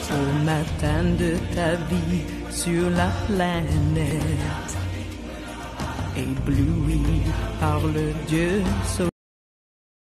au matin de ta vie sur la planète, ébloui par le Dieu soleil.